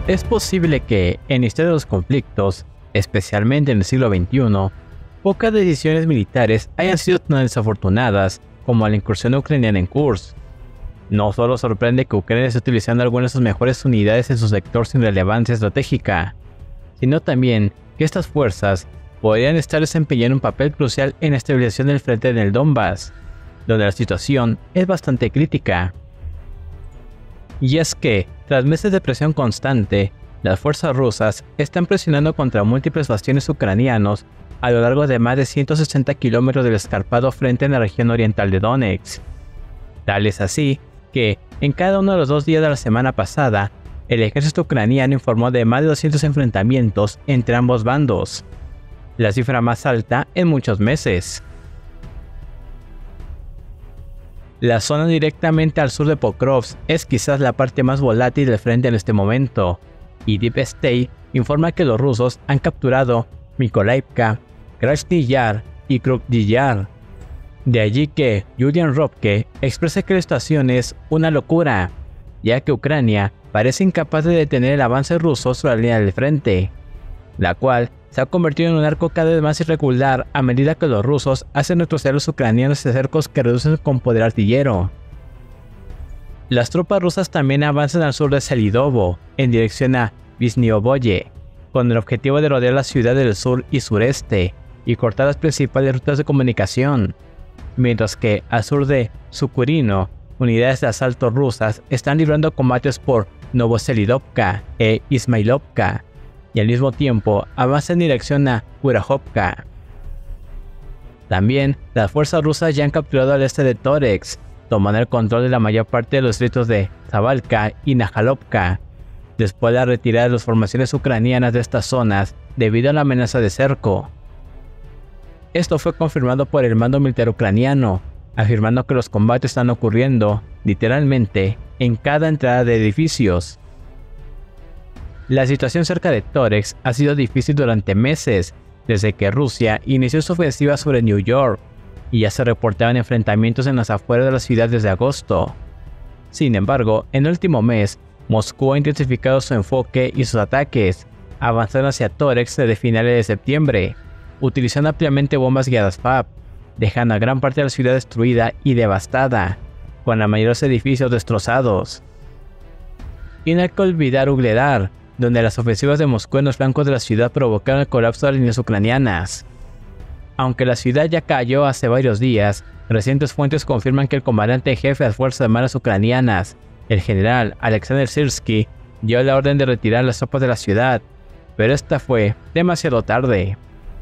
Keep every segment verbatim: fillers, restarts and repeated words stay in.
Es posible que, en la historia de los conflictos, especialmente en el siglo veintiuno, pocas decisiones militares hayan sido tan desafortunadas como la incursión ucraniana en Kursk. No solo sorprende que Ucrania esté utilizando algunas de sus mejores unidades en su sector sin relevancia estratégica, sino también que estas fuerzas podrían estar desempeñando un papel crucial en la estabilización del frente en el Donbass, donde la situación es bastante crítica. Y es que, tras meses de presión constante, las fuerzas rusas están presionando contra múltiples bastiones ucranianos a lo largo de más de ciento sesenta kilómetros del escarpado frente en la región oriental de Donetsk. Tal es así que, en cada uno de los dos días de la semana pasada, el ejército ucraniano informó de más de doscientos enfrentamientos entre ambos bandos, la cifra más alta en muchos meses. La zona directamente al sur de Pokrovsk es quizás la parte más volátil del frente en este momento, y Deep State informa que los rusos han capturado Mykolaiivka, Krasny Yar y Kryvyi Yar. De allí que Julian Ropke expresa que la situación es una locura, ya que Ucrania parece incapaz de detener el avance ruso sobre la línea del frente, la cual se ha convertido en un arco cada vez más irregular a medida que los rusos hacen retroceder a los ucranianos hacia cercos que reducen con poder artillero. Las tropas rusas también avanzan al sur de Selidovo, en dirección a Vishniovoye, con el objetivo de rodear la ciudad del sur y sureste y cortar las principales rutas de comunicación, mientras que al sur de Sukurino, unidades de asalto rusas están librando combates por Novoselidovka e Ismailovka, y al mismo tiempo avanza en dirección a Kurahovka. También, las fuerzas rusas ya han capturado al este de Toretsk, tomando el control de la mayor parte de los distritos de Zabalka y Najalovka, después de la retirada de las formaciones ucranianas de estas zonas debido a la amenaza de cerco. Esto fue confirmado por el mando militar ucraniano, afirmando que los combates están ocurriendo, literalmente, en cada entrada de edificios. La situación cerca de Toretsk ha sido difícil durante meses, desde que Rusia inició su ofensiva sobre New York, y ya se reportaban enfrentamientos en las afueras de la ciudad desde agosto. Sin embargo, en el último mes, Moscú ha intensificado su enfoque y sus ataques, avanzando hacia Toretsk desde finales de septiembre, utilizando ampliamente bombas guiadas F A B, dejando a gran parte de la ciudad destruida y devastada, con la mayoría de los edificios destrozados. Y no hay que olvidar Ugledar, donde las ofensivas de Moscú en los flancos de la ciudad provocaron el colapso de las líneas ucranianas. Aunque la ciudad ya cayó hace varios días, recientes fuentes confirman que el comandante jefe de las Fuerzas Armadas ucranianas, el general Alexander Syrskyi, dio la orden de retirar las tropas de la ciudad, pero esta fue demasiado tarde.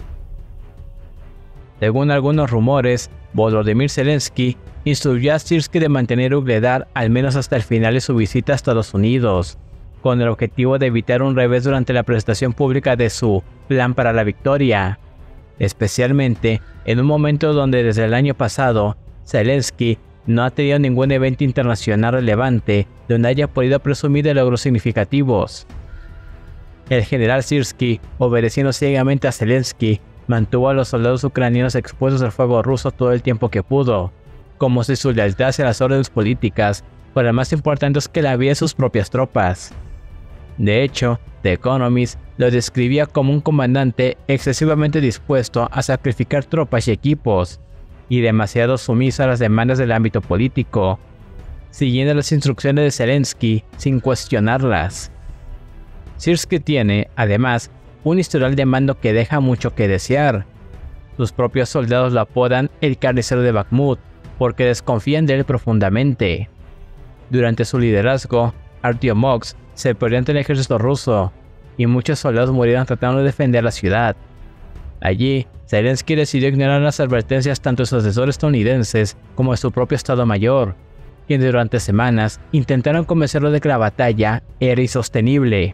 Según algunos rumores, Volodymyr Zelensky instruyó a Syrskyi de mantener Ugledar al menos hasta el final de su visita a Estados Unidos, con el objetivo de evitar un revés durante la presentación pública de su plan para la victoria, especialmente en un momento donde desde el año pasado Zelensky no ha tenido ningún evento internacional relevante donde haya podido presumir de logros significativos. El general Syrskyi, obedeciendo ciegamente a Zelensky, mantuvo a los soldados ucranianos expuestos al fuego ruso todo el tiempo que pudo, como si su lealtad hacia las órdenes políticas fueran más importantes que la vida de sus propias tropas. De hecho, The Economist lo describía como un comandante excesivamente dispuesto a sacrificar tropas y equipos, y demasiado sumiso a las demandas del ámbito político, siguiendo las instrucciones de Zelensky sin cuestionarlas. Syrskyi tiene, además, un historial de mando que deja mucho que desear. Sus propios soldados lo apodan el carnicero de Bakhmut, porque desconfían de él profundamente. Durante su liderazgo, Artyomov se perdió ante el ejército ruso, y muchos soldados murieron tratando de defender la ciudad. Allí, Zelensky decidió ignorar las advertencias tanto de sus asesores estadounidenses como de su propio Estado Mayor, quienes durante semanas intentaron convencerlo de que la batalla era insostenible.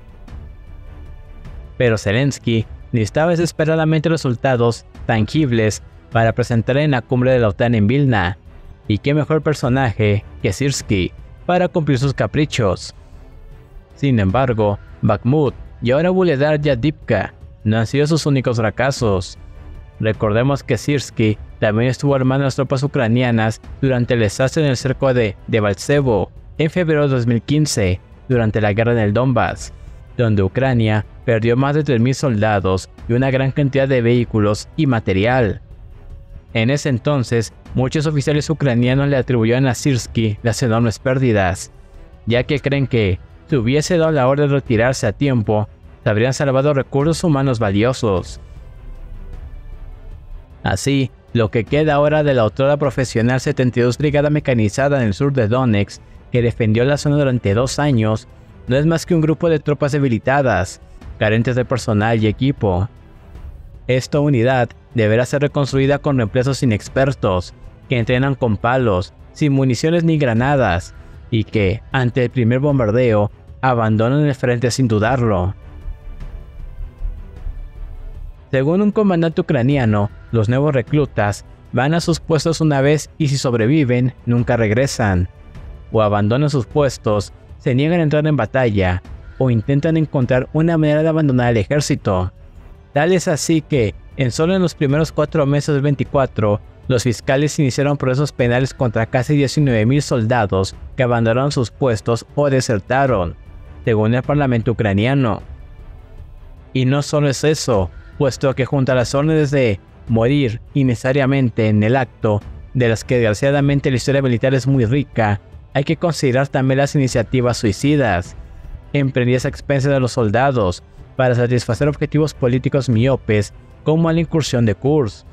Pero Zelensky necesitaba desesperadamente resultados tangibles para presentar en la cumbre de la OTAN en Vilna, y qué mejor personaje que Syrskyi para cumplir sus caprichos. Sin embargo, Bakhmut y ahora Vuhledar y Avdiivka no han sido sus únicos fracasos. Recordemos que Syrskyi también estuvo armando a las tropas ucranianas durante el desastre en el cerco de Debaltsevo en febrero de dos mil quince, durante la guerra en el Donbass, donde Ucrania perdió más de tres mil soldados y una gran cantidad de vehículos y material. En ese entonces, muchos oficiales ucranianos le atribuyeron a Syrskyi las enormes pérdidas, ya que creen que, si hubiese dado la orden de retirarse a tiempo, se habrían salvado recursos humanos valiosos. Así, lo que queda ahora de la otrora profesional setenta y dos Brigada Mecanizada en el sur de Donetsk, que defendió la zona durante dos años, no es más que un grupo de tropas debilitadas, carentes de personal y equipo. Esta unidad deberá ser reconstruida con reemplazos inexpertos, que entrenan con palos, sin municiones ni granadas, y que, ante el primer bombardeo, abandonan el frente sin dudarlo. Según un comandante ucraniano, los nuevos reclutas van a sus puestos una vez y si sobreviven, nunca regresan. O abandonan sus puestos, se niegan a entrar en batalla, o intentan encontrar una manera de abandonar el ejército. Tal es así que, en solo en los primeros cuatro meses del veinticuatro, los fiscales iniciaron procesos penales contra casi diecinueve mil soldados que abandonaron sus puestos o desertaron, según el parlamento ucraniano. Y no solo es eso, puesto que junto a las órdenes de morir innecesariamente en el acto, de las que desgraciadamente la historia militar es muy rica, hay que considerar también las iniciativas suicidas, emprendidas a expensas de los soldados, para satisfacer objetivos políticos miopes, como la incursión de Kursk.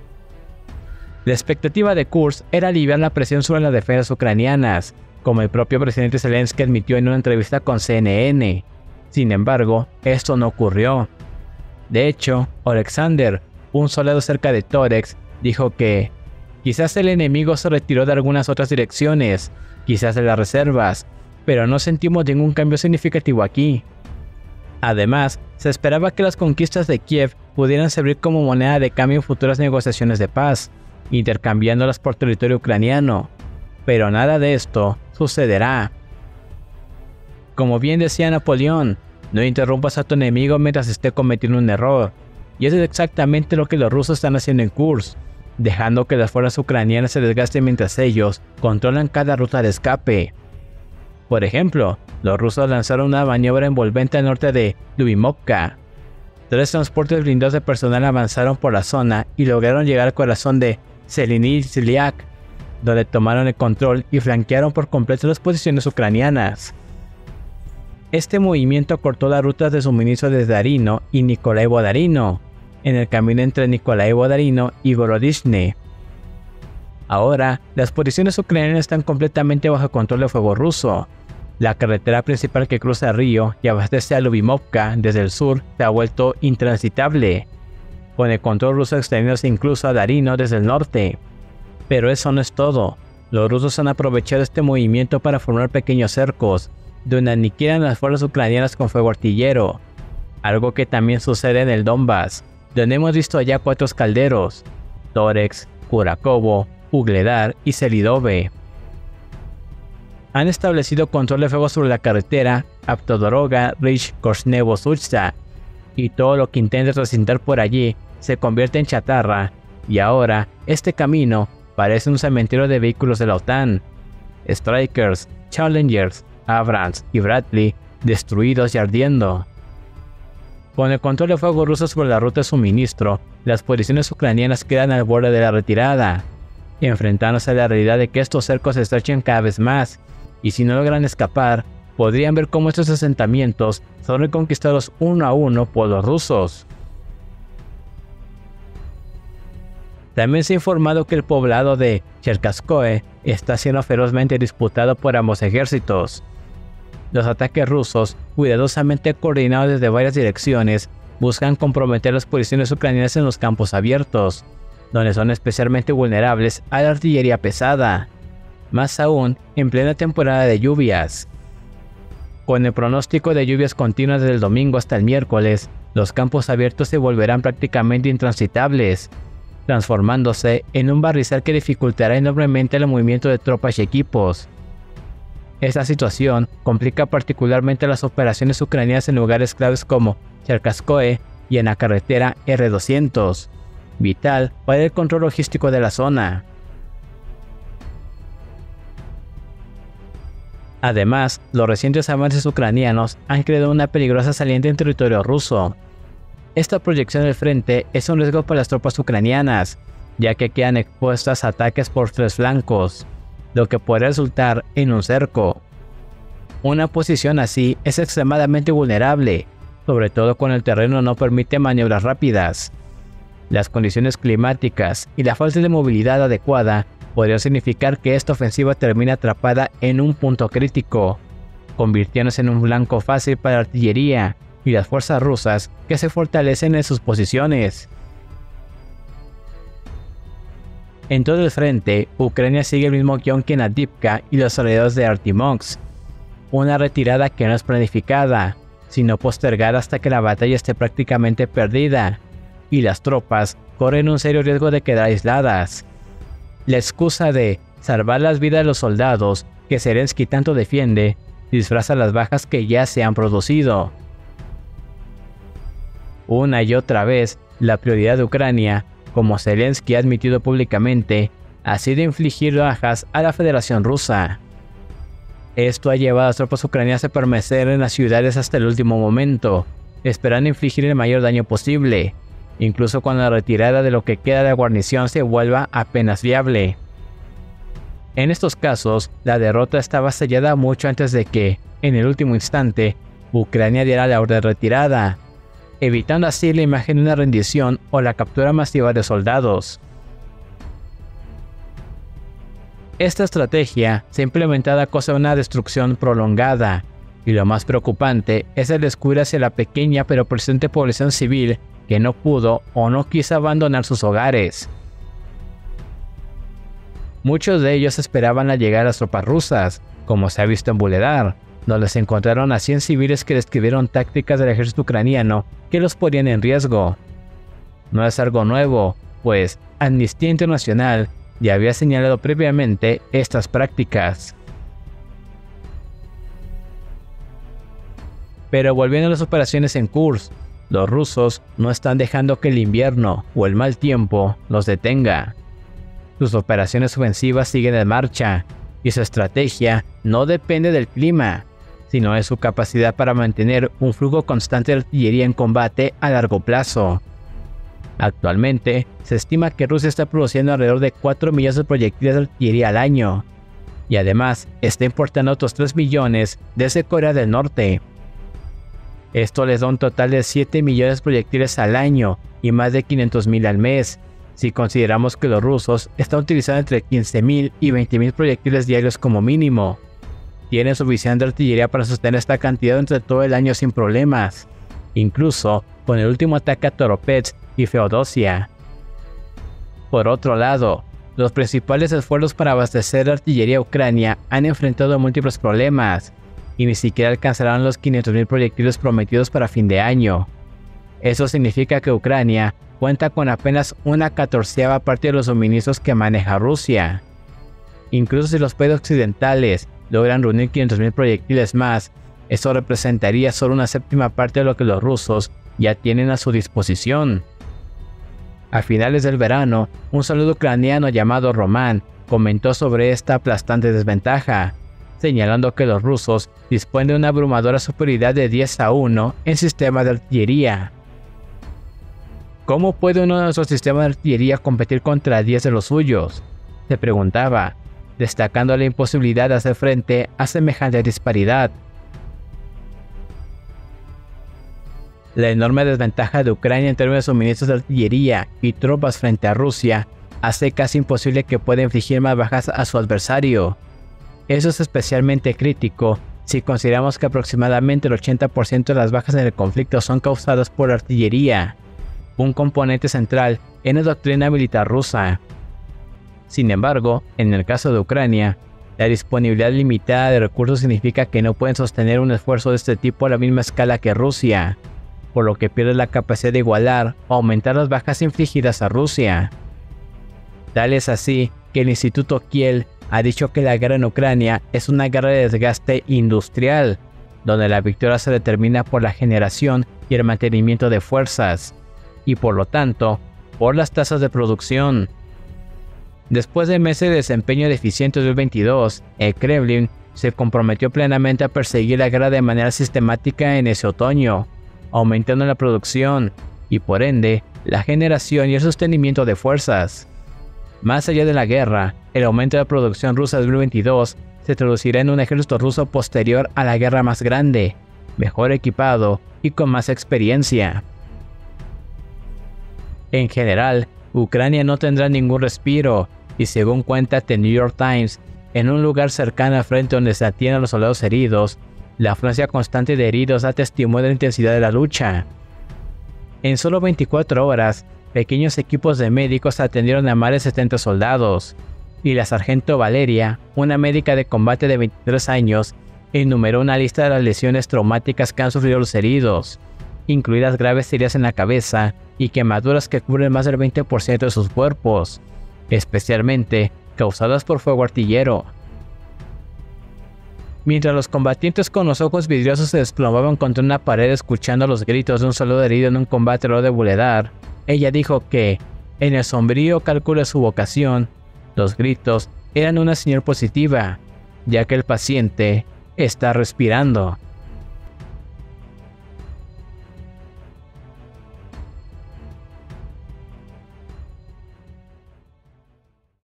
La expectativa de Kursk era aliviar la presión sobre las defensas ucranianas, como el propio presidente Zelensky admitió en una entrevista con C N N. Sin embargo, esto no ocurrió. De hecho, Alexander, un soldado cerca de Toretsk, dijo que quizás el enemigo se retiró de algunas otras direcciones, quizás de las reservas, pero no sentimos ningún cambio significativo aquí. Además, se esperaba que las conquistas de Kiev pudieran servir como moneda de cambio en futuras negociaciones de paz, intercambiándolas por territorio ucraniano, pero nada de esto sucederá. Como bien decía Napoleón, no interrumpas a tu enemigo mientras esté cometiendo un error, y eso es exactamente lo que los rusos están haciendo en Kursk, dejando que las fuerzas ucranianas se desgasten mientras ellos controlan cada ruta de escape. Por ejemplo, los rusos lanzaron una maniobra envolvente al norte de Lyubimovka. Tres transportes blindados de personal avanzaron por la zona y lograron llegar al corazón de Selinizyliak, donde tomaron el control y flanquearon por completo las posiciones ucranianas. Este movimiento cortó las rutas de suministro de Darino y Nikolaivo-Darino, en el camino entre Nikolaivo-Darino y Gorodishne. Ahora, las posiciones ucranianas están completamente bajo control de fuego ruso. La carretera principal que cruza el río y abastece a Lyubimovka desde el sur se ha vuelto intransitable, con el control ruso extendiéndose incluso a Darino desde el norte. Pero eso no es todo. Los rusos han aprovechado este movimiento para formar pequeños cercos, donde aniquilan las fuerzas ucranianas con fuego artillero, algo que también sucede en el Donbass, donde hemos visto ya cuatro calderos: Toretsk, Kurakovo, Ugledar y Selidove. Han establecido control de fuego sobre la carretera Avtodoroga Rich-Korsnevo-Suchta, y todo lo que intente transitar por allí se convierte en chatarra, y ahora este camino parece un cementerio de vehículos de la OTAN. Strikers, Challengers, Abrams y Bradley destruidos y ardiendo. Con el control de fuego ruso sobre la ruta de suministro, las posiciones ucranianas quedan al borde de la retirada, enfrentándose a la realidad de que estos cercos se estrechan cada vez más, y si no logran escapar, podrían ver cómo estos asentamientos son reconquistados uno a uno por los rusos. También se ha informado que el poblado de Cherkaskoe está siendo ferozmente disputado por ambos ejércitos. Los ataques rusos, cuidadosamente coordinados desde varias direcciones, buscan comprometer las posiciones ucranianas en los campos abiertos, donde son especialmente vulnerables a la artillería pesada, más aún en plena temporada de lluvias. Con el pronóstico de lluvias continuas desde el domingo hasta el miércoles, los campos abiertos se volverán prácticamente intransitables, transformándose en un barrizal que dificultará enormemente el movimiento de tropas y equipos. Esta situación complica particularmente las operaciones ucranianas en lugares claves como Cherkaskoe y en la carretera erre doscientos, vital para el control logístico de la zona. Además, los recientes avances ucranianos han creado una peligrosa saliente en territorio ruso. Esta proyección del frente es un riesgo para las tropas ucranianas, ya que quedan expuestas a ataques por tres flancos, lo que podría resultar en un cerco. Una posición así es extremadamente vulnerable, sobre todo cuando el terreno no permite maniobras rápidas. Las condiciones climáticas y la falta de movilidad adecuada podrían significar que esta ofensiva termine atrapada en un punto crítico, convirtiéndose en un blanco fácil para la artillería y las fuerzas rusas que se fortalecen en sus posiciones. En todo el frente, Ucrania sigue el mismo guión que en Avdiivka y los alrededores de Artyomovsk, una retirada que no es planificada, sino postergada hasta que la batalla esté prácticamente perdida, y las tropas corren un serio riesgo de quedar aisladas. La excusa de salvar las vidas de los soldados que Zelensky tanto defiende disfraza las bajas que ya se han producido. Una y otra vez, la prioridad de Ucrania, como Zelensky ha admitido públicamente, ha sido infligir bajas a la Federación Rusa. Esto ha llevado a las tropas ucranianas a permanecer en las ciudades hasta el último momento, esperando infligir el mayor daño posible, incluso cuando la retirada de lo que queda de la guarnición se vuelva apenas viable. En estos casos, la derrota estaba sellada mucho antes de que, en el último instante, Ucrania diera la orden de retirada, evitando así la imagen de una rendición o la captura masiva de soldados. Esta estrategia se ha implementado a causa de una destrucción prolongada, y lo más preocupante es el descuido hacia la pequeña pero persistente población civil que no pudo o no quiso abandonar sus hogares. Muchos de ellos esperaban la llegada de las tropas rusas, como se ha visto en Vuhledar, donde se encontraron a cien civiles que describieron tácticas del ejército ucraniano que los ponían en riesgo. No es algo nuevo, pues Amnistía Internacional ya había señalado previamente estas prácticas. Pero volviendo a las operaciones en Kursk, los rusos no están dejando que el invierno o el mal tiempo los detenga. Sus operaciones ofensivas siguen en marcha, y su estrategia no depende del clima, sino de su capacidad para mantener un flujo constante de artillería en combate a largo plazo. Actualmente, se estima que Rusia está produciendo alrededor de cuatro millones de proyectiles de artillería al año, y además está importando otros tres millones desde Corea del Norte. Esto les da un total de siete millones de proyectiles al año y más de quinientos mil al mes, si consideramos que los rusos están utilizando entre quince mil y veinte mil proyectiles diarios como mínimo. Tienen suficiente artillería para sostener esta cantidad entre todo el año sin problemas, incluso con el último ataque a Toropets y Feodosia. Por otro lado, los principales esfuerzos para abastecer artillería a Ucrania han enfrentado múltiples problemas, y ni siquiera alcanzarán los quinientos mil proyectiles prometidos para fin de año. Eso significa que Ucrania cuenta con apenas una catorceava parte de los suministros que maneja Rusia. Incluso si los países occidentales logran reunir quinientos mil proyectiles más, eso representaría solo una séptima parte de lo que los rusos ya tienen a su disposición. A finales del verano, un soldado ucraniano llamado Roman comentó sobre esta aplastante desventaja, señalando que los rusos disponen de una abrumadora superioridad de diez a uno en sistemas de artillería. ¿Cómo puede uno de nuestros sistemas de artillería competir contra diez de los suyos?, se preguntaba, destacando la imposibilidad de hacer frente a semejante disparidad. La enorme desventaja de Ucrania en términos de suministros de artillería y tropas frente a Rusia hace casi imposible que pueda infligir más bajas a su adversario. Eso es especialmente crítico si consideramos que aproximadamente el ochenta por ciento de las bajas en el conflicto son causadas por artillería, un componente central en la doctrina militar rusa. Sin embargo, en el caso de Ucrania, la disponibilidad limitada de recursos significa que no pueden sostener un esfuerzo de este tipo a la misma escala que Rusia, por lo que pierde la capacidad de igualar o aumentar las bajas infligidas a Rusia. Tal es así que el Instituto Kiel ha dicho que la guerra en Ucrania es una guerra de desgaste industrial, donde la victoria se determina por la generación y el mantenimiento de fuerzas, y por lo tanto, por las tasas de producción. Después de meses de desempeño deficiente en dos mil veintidós, el Kremlin se comprometió plenamente a perseguir la guerra de manera sistemática en ese otoño, aumentando la producción y por ende la generación y el sostenimiento de fuerzas. Más allá de la guerra, el aumento de la producción rusa de dos mil veintidós se traducirá en un ejército ruso posterior a la guerra más grande, mejor equipado y con más experiencia. En general, Ucrania no tendrá ningún respiro, y según cuenta The New York Times, en un lugar cercano al frente donde se atienden a los soldados heridos, la afluencia constante de heridos da testimonio de la intensidad de la lucha. En solo veinticuatro horas, pequeños equipos de médicos atendieron a más de setenta soldados, y la sargento Valeria, una médica de combate de veintitrés años, enumeró una lista de las lesiones traumáticas que han sufrido los heridos, incluidas graves heridas en la cabeza y quemaduras que cubren más del veinte por ciento de sus cuerpos, especialmente causadas por fuego artillero. Mientras los combatientes con los ojos vidriosos se desplomaban contra una pared escuchando los gritos de un soldado herido en un combate alrededor de Vuhledar, ella dijo que, en el sombrío cálculo de su vocación, los gritos eran una señal positiva, ya que el paciente está respirando.